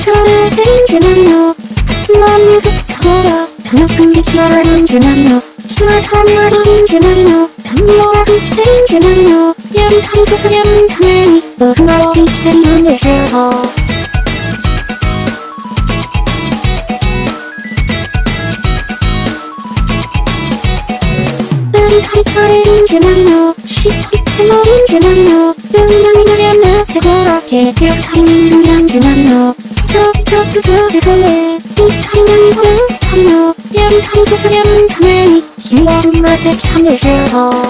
시간을 때린 줄 알이노. 마음을 흩어버려 더 높은 빛이 얼어있는 줄 알이노. 숨을 타며 버린 줄 알이노. 덤벼라도 때린 줄 알이노. 야릇한 소소한 가만히 너그러워 빛을 내셔. 하이차례인 줄 알이노. 시프트 머린 줄 알이노. 영향이 나게 나한테 그렇게 뼈타리는 눈이란 줄 알이노. 그래 설레 이타리는 보여 타리노. 야릇한 소소한 가만히 힘와는 맛에 참내셔.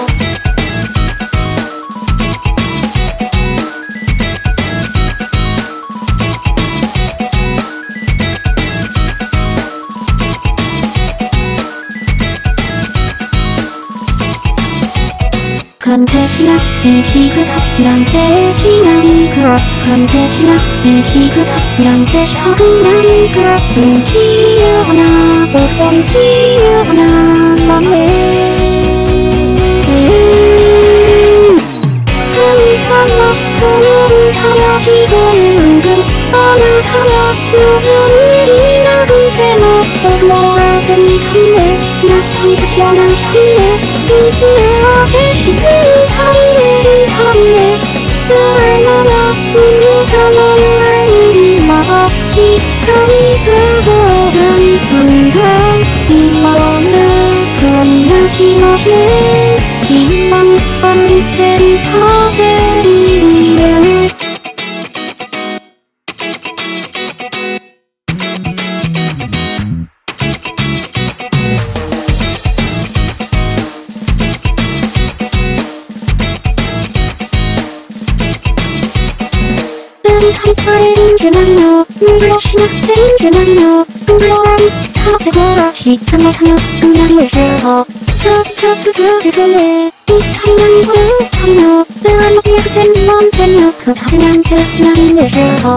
컨택이나 이기그덕이란 대기나리 그렇 컨택이나 이기그덕이란 대셔그나리 그렇 기여하나 보통 기여하나 맘에 항상 그녀를 타려 기도를 은근히 떠나타려 모든 일이 나를 대모 어머라더니 참내시 나스티가 시원한 참내시 인신의 대시들은 타리네시 너를 만나 눈물가 너를 알리 마법시 타리스도 나이 순간 이 마음을 겁나기 마시네 희망 밤밑에 터세리네. 하이차례인 줄 알이노. 눈부러시나 때린 줄 알이노. 눈부러라니 타게 걸어시 잘못하면 눈알이 에셔. 그래 설레 이타리는 보여 타리노. 내가 여기에 그댄 넌테며 그 다른한테 스나리 내셔.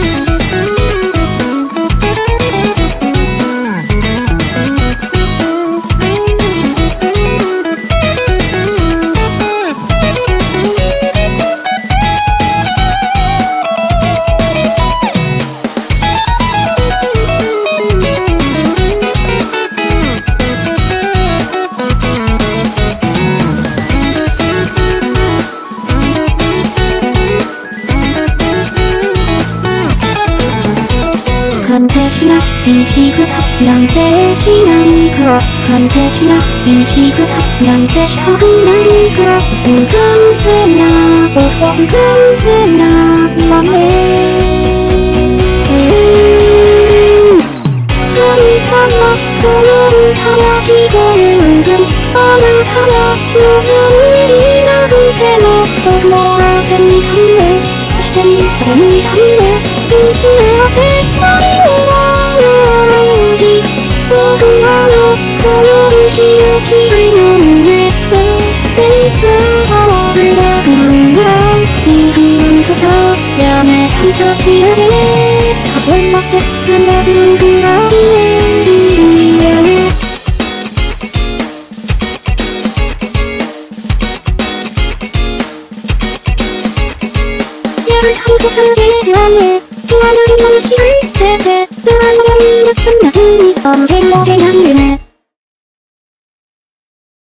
컨택이나 이기그덕이란 대기나리 그렇 컨택이나 이기그덕이란 대셔그나리 그렇 은근세나 은근세나 맘에 항상 그녀를 타려 기도를 은근히 떠나타려 모든 일이 나를 대모 어머라더니 타리네시 사실이 다른 타리네시 인신의 대머리 모두만로 그녀를 쉬어 기르는 내 페이스 하와를 다루느라 이 한번 그저 야매 타리저 지르게 다시 막새 한가득 그라리에 야릇한 소설의 대왕에 하늘이 넘치를 세세 너란 영이 무슨 나들이 언제 뭐 해나리